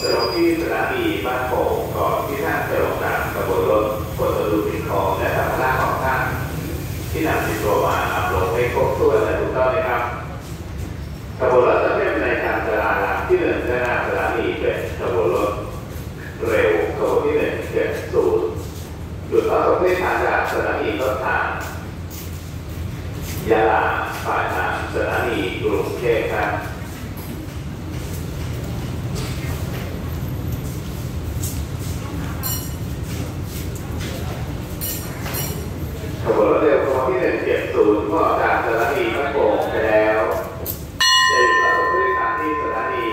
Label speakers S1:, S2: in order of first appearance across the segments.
S1: จะลงที่สถานีบ้านโป่งก่อนที่ท่านจะลงจากขบวนรถบนถนนสิ่งของและสัมภาระของท่านที่นำติดตัวมานำลงให้ครบถ้วนและถูกต้องนะครับขบวนรถจะเป็นในทางจราจรที่1ด้านหน้าสถานีเป็นขบวนรถเร็วขบวนที่170จุดต่อรถที่ผ่านจากสถานีต้นทางยะลาปลายทางสถานีกรุงเทพครับขบวนรถเร็วขบวนที่170เมื่อออกจากสถานีบ้านโป่งไปแล้วจะหยุดรับผู้โดยสารที่สถานี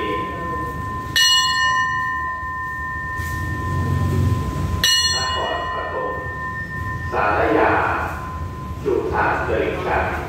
S1: นครปฐมสารยาจุฬาเกษตร